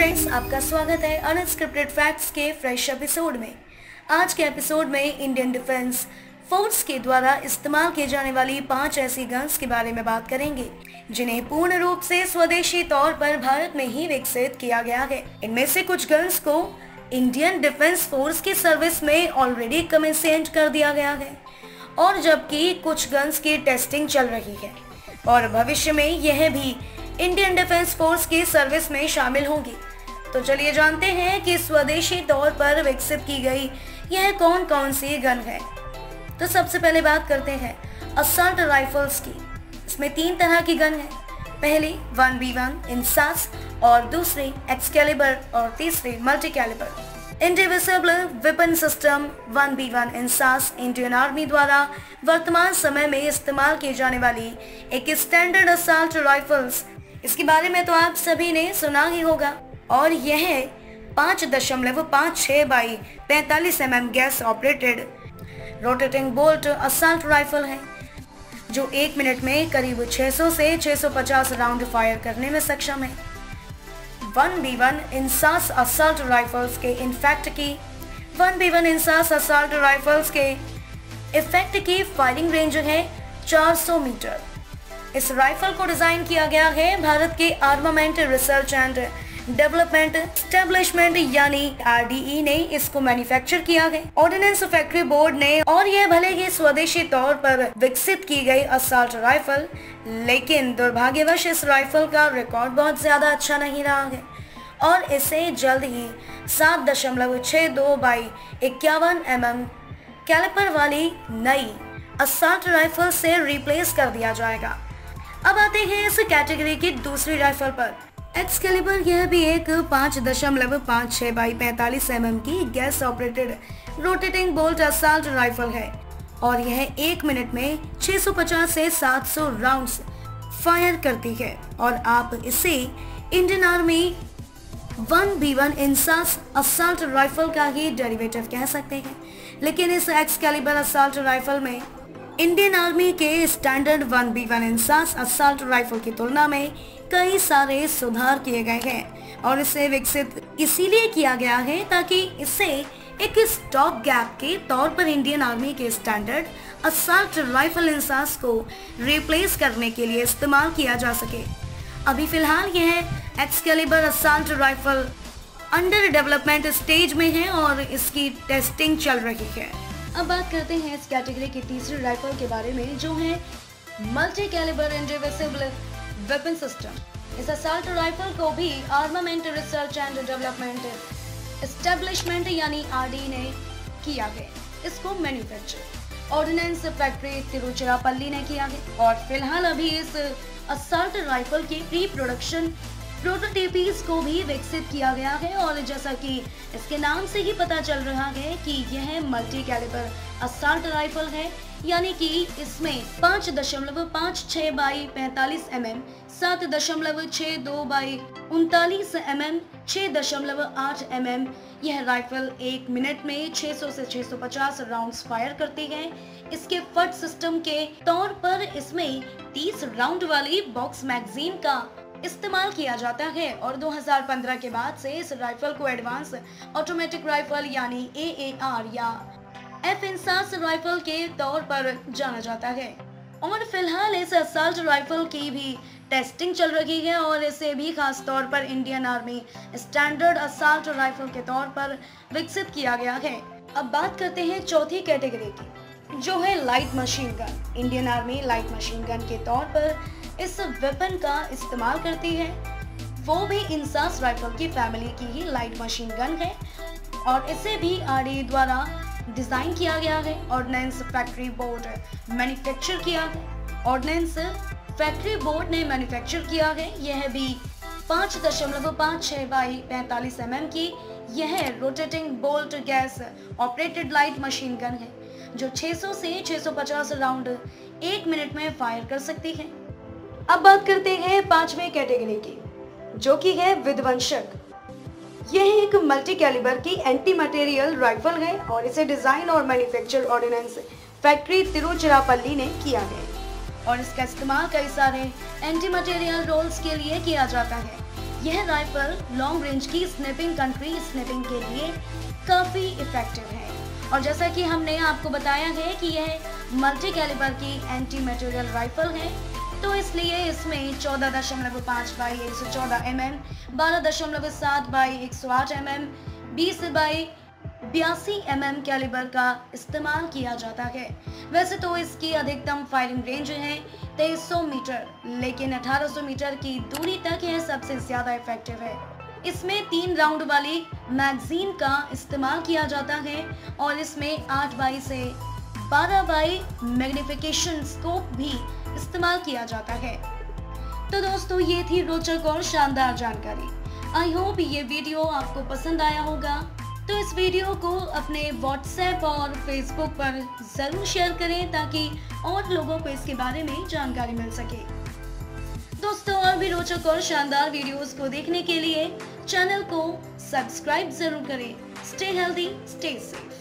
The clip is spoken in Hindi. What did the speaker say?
फ्रेंड्स, आपका स्वागत है अनस्क्रिप्टेड फैक्ट्स के फ्रेश एपिसोड में। आज के एपिसोड में इंडियन डिफेंस फोर्स के द्वारा इस्तेमाल की जाने वाली 5 ऐसी गन्स के बारे में बात करेंगे जिन्हें पूर्ण रूप से स्वदेशी तौर पर भारत में ही विकसित किया गया है। इनमें से कुछ गन्स को इंडियन डिफेंस फोर्स की सर्विस में ऑलरेडी कमिशन्ड कर दिया गया है और जबकि कुछ गन्स की टेस्टिंग चल रही है और भविष्य में यह भी इंडियन डिफेंस फोर्स की सर्विस में शामिल होंगी। तो चलिए जानते हैं कि स्वदेशी तौर पर विकसित की गई यह कौन कौन सी गन है। तो सबसे पहले बात करते हैं असॉल्ट राइफल्स की। इसमें 3 तरह की गन है। पहली 1B1 इंसास और दूसरी एक्सकैलिबर और तीसरी multi calibre. Indivisible weapon system 1B1 INSAS Indian army द्वारा वर्तमान समय में इस्तेमाल की जाने वाली एक स्टैंडर्ड असॉल्ट राइफल्स। इसके बारे में तो आप सभी ने सुना ही होगा और यह 5.56 by 45 mm gas operated rotating bolt assault rifle है जो 1 मिनट में करीब 600 से 650 राउंड फायर करने में सक्षम है। 1B1 इंसास असॉल्ट राइफल्स के इफेक्ट की फायरिंग रेंज है 400 मीटर। इस राइफल को डिजाइन किया गया है भारत के armament research and development establishment यानी RDE ने इसको मैन्युफैक्चर किया है ऑर्डिनेंस फैक्ट्री बोर्ड ने। और यह भले ही स्वदेशी तौर पर विकसित की गई असॉल्ट राइफल, लेकिन दुर्भाग्यवश इस राइफल का रिकॉर्ड बहुत ज्यादा अच्छा नहीं रहा है और इसे जल्द ही 7.62 बाई 51 mm कैलिपर वाली नई असॉल्ट राइफल से रिप्लेस कर दिया जाएगा। अब आते हैं इस कैटेगरी की दूसरी राइफल पर, एक्सकैलिबर। यह भी एक 5.56 बाई 45 mm की gas operated rotating bolt assault rifle है और यह 1 मिनट में 650 से 700 राउंड्स फायर करती है और आप इसे Indian army 1B1 INSAS assault rifle का ही डेरिवेटिव कह सकते हैं। लेकिन इस एक्सकैलिबर असॉल्ट राइफल में इंडियन आर्मी के standard 1B1 INSAS assault rifle की तुलना में कई सारे सुधार किए गए हैं और इसे विकसित इसीलिए किया गया है ताकि इसे एक स्टॉप गैप के तौर पर इंडियन आर्मी के स्टैंडर्ड असॉल्ट राइफल इंसास को रिप्लेस करने के लिए इस्तेमाल किया जा सके। अभी फिलहाल यह Excalibur assault rifle under development stage में है और इसकी टेस्टिंग चल रही है। अब बात करते हैं इस कैटेगरी की तीसरी राइफल के बारे में जो है multi calibre indivisible weapon system. इस असॉल्ट राइफल को भी armament research and development establishment यानी RDE ने किया है। इसको मैन्युफैक्चर ऑर्डिनेंस फैक्ट्री तिरुचिरापल्ली ने किया है और फिलहाल अभी इस असॉल्ट राइफल के प्री प्रोडक्शन प्रोटोटाइप्स को भी विकसित किया गया है और जैसा कि इसके नाम से ही पता चल रहा है कि यह मल्टी कैलिबर असॉल्ट राइफल है, यानी कि इसमें 5.56 by 45 mm, 7.62 by 39 mm, 6.8 mm यह राइफल 1 मिनट में 600 से 650 राउंड्स फायर करती है। इसके फट सिस्टम के तौर पर इसमें 30 राउंड वाली बॉक्स मैगजीन का इस्तेमाल किया जाता है और 2015 के बाद से इस राइफल को एडवांस ऑटोमेटिक राइफल यानी AAR या F इंसास राइफल के तौर पर जाना जाता है। और फिलहाल इस असॉल्ट राइफल की भी टेस्टिंग चल रही है और इसे भी खास तौर पर Indian army standard assault rifle के तौर पर विकसित किया गया है। अब बात करते हैं चौथी कैटेगरी की जो है light machine gun. Indian army light machine gun के तौर पर इस वेपन का इस्तेमाल करती है, वो भी इंसास राइफल की फैमिली की ही लाइट मशीन गन है और इसे भी RDE द्वारा डिजाइन किया गया है। ऑर्डिनेंस फैक्ट्री बोर्ड मैन्युफैक्चर किया है ऑर्डिनेंस फैक्ट्री बोर्ड ने मैन्युफैक्चर किया है। यह भी 5.56 बाई 45 mm की यह rotating bolt gas operated light machine gun है जो 600 से 650 राउंड 1 मिनट में फायर कर सकती है। अब बात करते हैं 5वें कैटेगरी की जो कि है विध्वंसक। यह एक मल्टी कैलिबर की एंटी मटेरियल राइफल है और इसे डिजाइन और मैन्युफैक्चर ऑर्डिनेंस फैक्ट्री तिरुचिरापल्ली ने किया है और इसका इस्तेमाल कई सारे एंटी मटेरियल रोल्स के लिए किया जाता है। यह राइफल लॉन्ग रेंज की स्निपिंग कंट्री स्निपिंग के लिए काफी इफेक्टिव है और जैसा कि हमने आपको बताया है कि यह मल्टी कैलिबर की एंटी मटेरियल राइफल है, तो इसलिए इसमें 14.5 by 114 mm, 12.7 by 108 mm, 20 by 82 mm calibre का इस्तेमाल किया जाता है। वैसे तो इसकी अधिकतम फायरिंग रेंज है 2300 मीटर, लेकिन 1800 मीटर की दूरी तक यह सबसे ज्यादा इफेक्टिव है। इसमें 3 राउंड वाली मैगजीन का इस्तेमाल किया जाता है और इसमें 8 बाई से 12 बाई मैग्निफिकेशन स्कोप भी इस्तेमाल किया जाता है। तो दोस्तों, ये थी रोचक और शानदार जानकारी। आई होप ये वीडियो आपको पसंद आया होगा, तो इस वीडियो को अपने व्हाट्सएप और फेसबुक पर जरूर शेयर करें ताकि और लोगों को इसके बारे में जानकारी मिल सके। दोस्तों, और भी रोचक और शानदार वीडियोस को देखने के लिए चैनल को सब्सक्राइब जरूर करें। Stay healthy, stay safe.